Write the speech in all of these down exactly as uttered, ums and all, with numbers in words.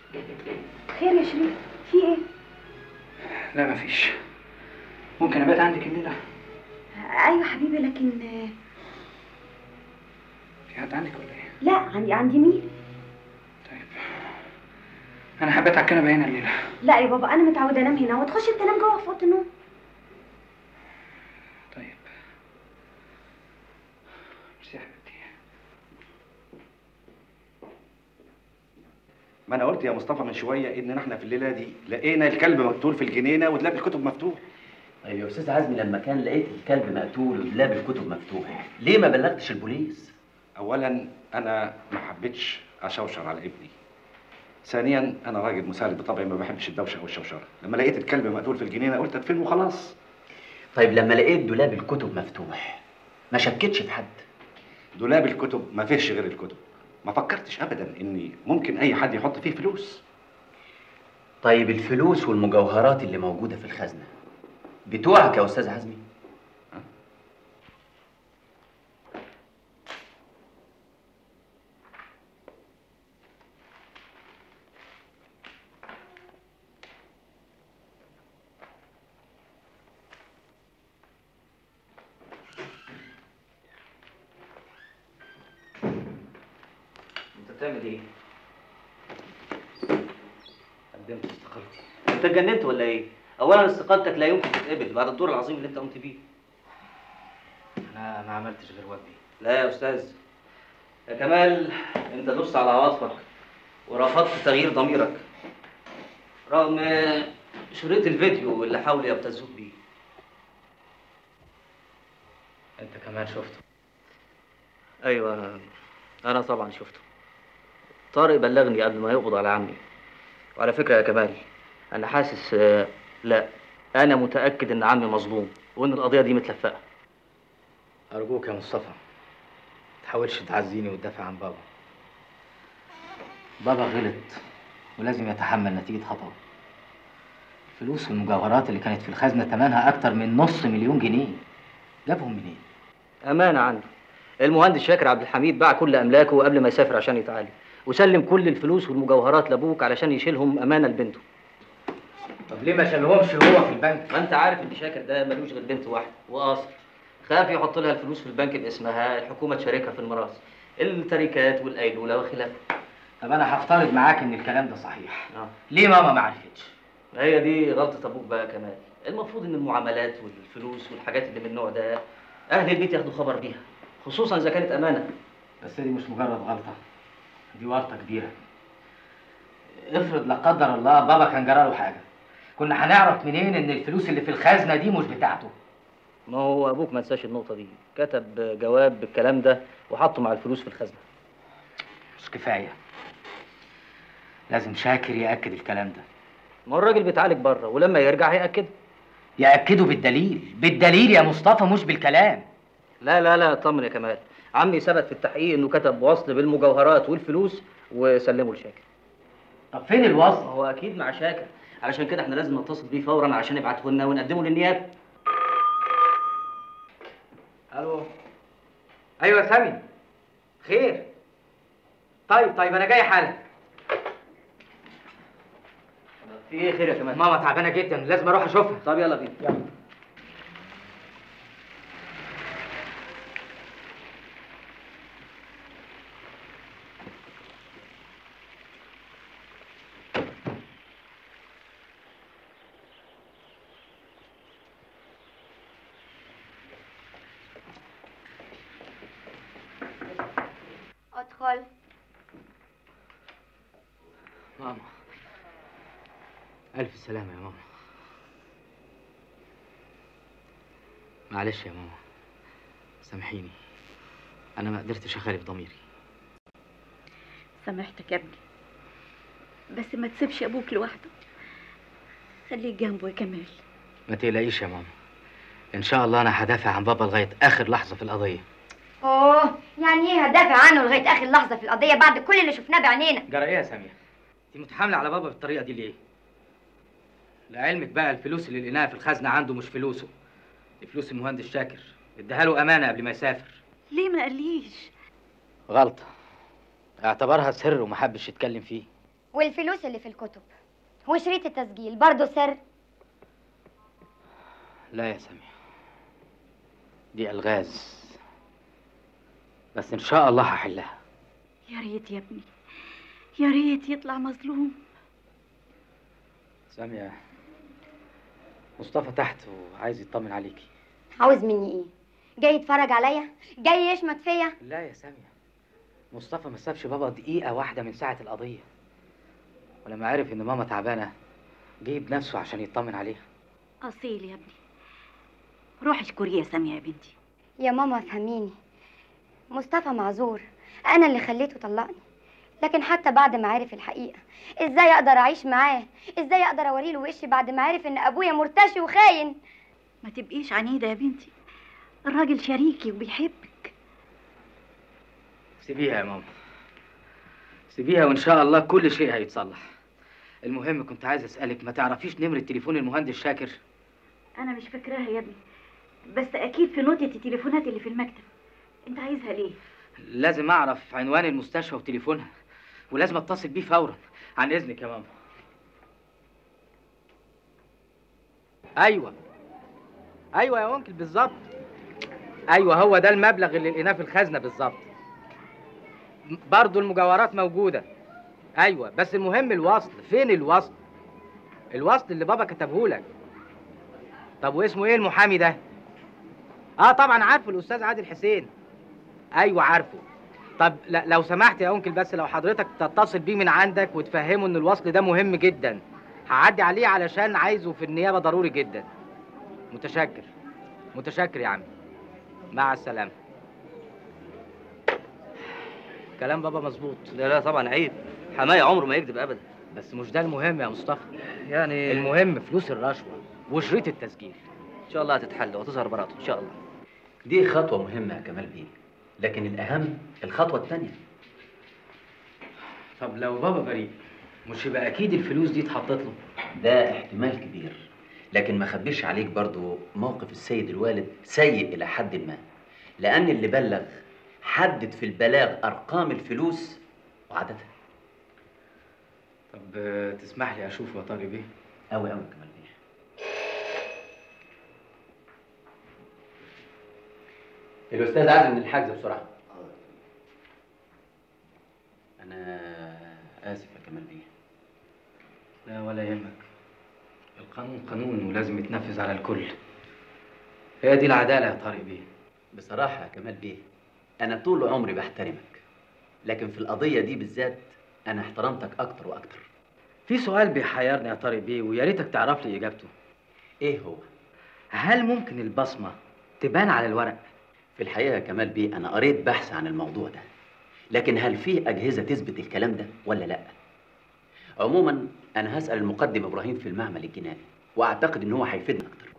خير يا شريف، في ايه؟ لا مفيش. ممكن ابات عندك الليله؟ ايوه حبيبي، لكن في حد عندك ولا ايه؟ لا، عندي عندي مين؟ طيب انا هبات على الكنبه هنا الليله. لا يا بابا، انا متعوده انام هنا، وتخش انت نام جوه في اوضه النوم. طيب ميرسي يا حبيبتي. ما انا قلت يا مصطفى من شويه ان احنا في الليله دي لقينا الكلب مقتول في الجنينه ودولاب الكتب مفتوح. ايوه يا استاذ عزمي، لما كان لقيت الكلب مقتول ودولاب الكتب مفتوح، ليه ما بلغتش البوليس؟ اولا انا ما حبيتش اشوشر على ابني. ثانيا انا راجل مسالم بطبعي، ما بحبش الدوشه والشوشره. لما لقيت الكلب مقتول في الجنينه قلت ادفنه وخلاص. طيب لما لقيت دولاب الكتب مفتوح ما شكتش في حد؟ دولاب الكتب ما فيهش غير الكتب، ما فكرتش ابدا ان ممكن اي حد يحط فيه فلوس. طيب الفلوس والمجوهرات اللي موجوده في الخزنه بتوعك يا استاذ عزمي؟ أه؟ انت بتعمل ايه؟ قدمت استقالتي. انت اتجننت ولا ايه؟ اولا استقالتك لا يمكن تتقبل بعد الدور العظيم اللي انت قمت بيه. انا ما عملتش غير واجبي. لا يا استاذ يا كمال، انت دست على عواطفك ورفضت تغيير ضميرك رغم شريط الفيديو اللي حاولوا يبتزوك بيه. انت كمان شفته؟ ايوه انا انا طبعا شفته. طارق بلغني قبل ما يقبض على عمي. وعلى فكره يا كمال، انا حاسس لا انا متاكد ان عمي مظلوم وان القضيه دي متلفقه. ارجوك يا مصطفى تحاولش تعزيني وتدافع عن بابا. بابا غلط ولازم يتحمل نتيجه خطأه. الفلوس والمجوهرات اللي كانت في الخزنه ثمنها اكتر من نص مليون جنيه، جابهم منين؟ امانه عنده. المهندس شاكر عبد الحميد باع كل املاكه قبل ما يسافر عشان يتعالج، وسلم كل الفلوس والمجوهرات لابوك علشان يشيلهم امانه لبنته. طب ليه ما شالهمش هو في البنك؟ ما انت عارف ان شاكر ده ملوش غير بنت واحده وقاصر، خاف يحط لها الفلوس في البنك باسمها، الحكومه تشاركها في الميراث، التركات والايلوله وخلافه. طب انا هفترض معاك ان الكلام ده صحيح. اه ليه ماما ما عرفتش؟ هي دي غلطه ابوك بقى كمان. المفروض ان المعاملات والفلوس والحاجات اللي من النوع ده اهل البيت ياخدوا خبر بيها، خصوصا اذا كانت امانه. بس دي مش مجرد غلطه، دي ورطه كبيره. افرض لا قدر الله بابا كان جراله حاجه، كنا هنعرف منين ان الفلوس اللي في الخزنه دي مش بتاعته؟ ما هو ابوك ما نساش النقطه دي، كتب جواب بالكلام ده وحطه مع الفلوس في الخزنه. مش كفايه، لازم شاكر ياكد الكلام ده. ما هو الراجل بيتعالج بره ولما يرجع هياكد. ياكده بالدليل، بالدليل يا مصطفى مش بالكلام. لا لا لا اطمن يا كمال، عمي ثبت في التحقيق انه كتب وصل بالمجوهرات والفلوس وسلمه لشاكر. طب فين الوصل؟ هو اكيد مع شاكر، علشان كده احنا لازم نتصل بيه فورا عشان يبعته لنا ونقدمه للنيابه. الو. ايوه يا سامي، خير؟ طيب طيب انا جاي حالا. في ايه خير يا كمال؟ ماما تعبانه جدا، لازم اروح اشوفها. طب يلا بينا. يلا. ادخل. ماما الف سلامه يا ماما. معلش يا ماما، سامحيني، انا ما قدرتش اخالف ضميري. سامحتك يا ابني، بس ما تسيبش ابوك لوحده، خليك جنبه يا كمال. ما تقلقيش يا ماما، ان شاء الله انا هدافع عن بابا لغايه اخر لحظه في القضيه. اوه، يعني ايه هدافع عنه لغايه اخر لحظه في القضيه بعد كل اللي شفناه بعينينا؟ جرى ايه يا ساميه؟ انت متحامله على بابا بالطريقه دي ليه؟ لعلمك بقى الفلوس اللي لقيناها في الخزنه عنده مش فلوسه، دي فلوس المهندس شاكر، اداها له امانه قبل ما يسافر. ليه ما قاليش؟ غلطه، اعتبرها سر وما حبش يتكلم فيه. والفلوس اللي في الكتب وشريط التسجيل برضه سر؟ لا يا سامية، دي ألغاز، بس إن شاء الله هحلها. يا ريت يا ابني، يا ريت يطلع مظلوم. سامية، مصطفى تحت وعايز يطمن عليكي. عاوز مني ايه؟ جاي يتفرج عليا؟ جاي يشمت فيا؟ لا يا سامية، مصطفى ما سابش بابا دقيقة واحدة من ساعة القضية، ولما عرف إن ماما تعبانة جه بنفسه عشان يطمن عليها. اصيل يا ابني. روحي اشكري يا سامية يا بنتي. يا ماما فهميني، مصطفى معذور، انا اللي خليته طلقني، لكن حتى بعد ما عرف الحقيقه ازاي اقدر اعيش معاه؟ ازاي اقدر اوريله وشي بعد ما عرف ان ابويا مرتشي وخاين؟ ما تبقيش عنيدة يا بنتي، الراجل شريكي وبيحبك. سيبيها يا ماما، سيبيها وإن شاء الله كل شيء هيتصلح. المهم كنت عايز أسألك، ما تعرفيش نمرة تليفون المهندس شاكر؟ انا مش فاكراها يا ابني، بس اكيد في نوتة التليفونات اللي في المكتب. انت عايزها ليه؟ لازم أعرف عنوان المستشفى وتليفونها، ولازم أتصل بيه فورا. عن إذنك يا ماما. أيوه أيوه يا أنكل، بالظبط. أيوه هو ده المبلغ اللي لقيناه في الخزنة بالظبط. برضه المجوهرات موجودة. أيوه بس المهم الوصل، فين الوصل؟ الوصل اللي بابا كتبهولك. طب واسمه إيه المحامي ده؟ آه طبعًا عارفه، الأستاذ عادل حسين. ايوه عارفه. طب لا لو سمحت يا انكل، بس لو حضرتك تتصل بيه من عندك وتفهمه ان الوصل ده مهم جدا، هعدي عليه علشان عايزه في النيابه ضروري جدا. متشكر متشكر يا عمي، مع السلامه. كلام بابا مظبوط. لا لا طبعا عيب، حماية عمره ما يكذب ابدا. بس مش ده المهم يا مصطفى، يعني المهم فلوس الرشوه وشريط التسجيل. ان شاء الله هتتحل وتظهر براءته ان شاء الله. دي خطوة مهمة يا كمال بيه، لكن الأهم الخطوة التانية. طب لو بابا بريء مش يبقى اكيد الفلوس دي اتحطت له؟ ده احتمال كبير، لكن ما خبيش عليك برضو موقف السيد الوالد سيء إلى حد ما، لأن اللي بلغ حدد في البلاغ أرقام الفلوس وعددها. طب تسمح لي أشوفه يا طارق بيه؟ أوي أوي كمال بيه. الأستاذ عادل من الحجز بسرعة. أنا آسف يا كمال بيه. لا ولا يهمك، القانون قانون ولازم يتنفذ على الكل. هي دي العدالة يا طارق بيه. بصراحة يا كمال بيه، أنا طول عمري بحترمك، لكن في القضية دي بالذات أنا احترمتك أكتر وأكتر. في سؤال بيحيرني يا طارق بيه ويا ريتك تعرف لي إجابته. إيه هو؟ هل ممكن البصمة تبان على الورق؟ في الحقيقة يا كمال بيه أنا قريت بحث عن الموضوع ده، لكن هل فيه أجهزة تثبت الكلام ده ولا لأ؟ عموما أنا هسأل المقدم إبراهيم في المعمل الجنائي، وأعتقد إن هو هيفيدنا أكتر.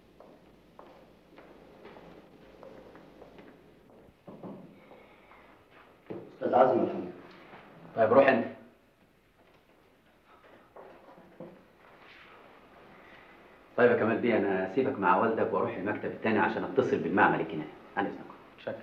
أستاذ عازم يا فندم. طيب روح أنت. طيب يا كمال بيه أنا هسيبك مع والدك وأروح المكتب التاني عشان أتصل بالمعمل الجنائي. عن إذنكم. شكرا.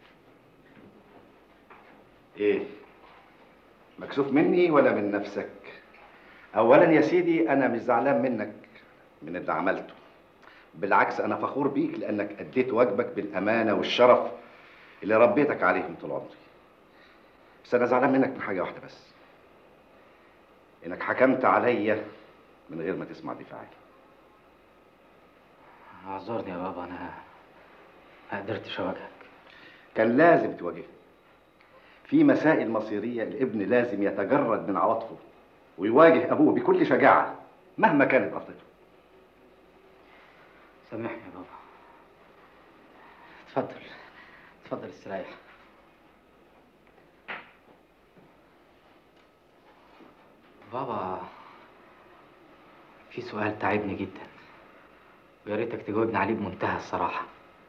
ايه؟ مكسوف مني ولا من نفسك؟ اولا يا سيدي انا مش زعلان منك من اللي عملته، بالعكس انا فخور بيك لانك اديت واجبك بالامانه والشرف اللي ربيتك عليهم طول عمري. بس انا زعلان منك من حاجه واحده بس، انك حكمت عليا من غير ما تسمع دفاعي. اعذرني يا بابا، انا ما قدرتش اواجهك. كان لازم تواجهني. في مسائل مصيريه الابن لازم يتجرد من عواطفه ويواجه ابوه بكل شجاعه مهما كانت غلطته. سامحني يا بابا. اتفضل اتفضل استريح. بابا في سؤال تعبني جدا ويا ريتك تجاوبني عليه بمنتهى الصراحه.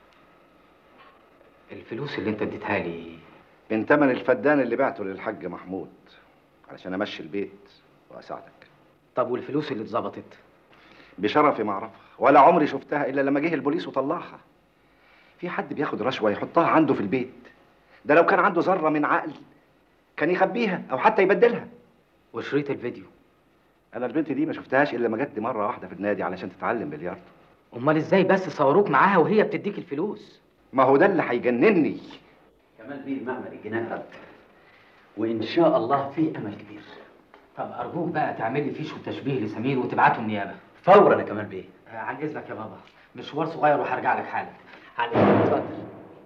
الفلوس اللي انت اديتها لي من تمن الفدان اللي بعته للحاج محمود علشان امشي البيت واساعدك. طب والفلوس اللي اتظبطت؟ بشرفي ما اعرفها ولا عمري شفتها الا لما جه البوليس وطلعها. في حد بياخد رشوه يحطها عنده في البيت؟ ده لو كان عنده ذره من عقل كان يخبيها او حتى يبدلها. وشريط الفيديو. انا البنت دي ما شفتهاش الا لما جت لي مره واحده في النادي علشان تتعلم بلياردو. امال ازاي بس صوروك معاها وهي بتديك الفلوس؟ ما هو ده اللي هيجنني. كمال بيه المعمل الجنائي رد، وان شاء الله في امل كبير. طب ارجوك بقى تعمل لي فيش وتشبيه لسمير وتبعته النيابه فورا يا كمال بيه. آه عن اذنك يا بابا، مشوار صغير وهرجع لك حالا. عن اذنك، اتفضل.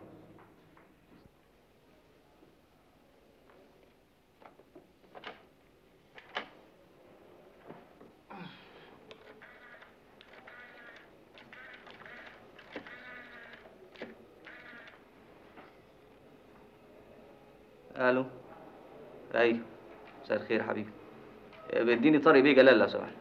الو. ايوه، مساء الخير يا حبيبي. بديني طارق بيه جلال لو سمحت.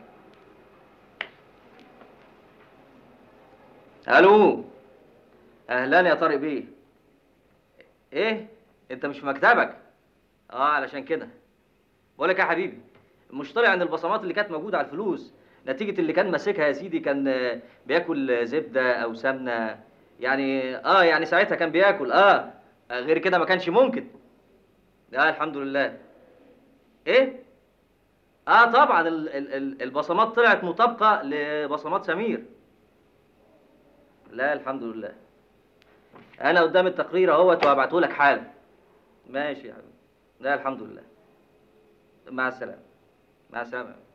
الو. اهلا يا طارق بيه. ايه؟ انت مش في مكتبك؟ اه علشان كده. بقول لك يا حبيبي، مش طلع ان البصمات اللي كانت موجوده على الفلوس نتيجه اللي كان ماسكها يا سيدي كان بياكل زبده او سمنه؟ يعني اه يعني ساعتها كان بياكل اه غير كده ما كانش ممكن. اه الحمد لله. ايه؟ اه طبعا ال ال البصمات طلعت مطابقه لبصمات سمير. لا الحمد لله. انا قدام التقرير اهوت وهبعته لك حالا. ماشي يا حبيبي. لا الحمد لله. مع السلامه. مع السلامه.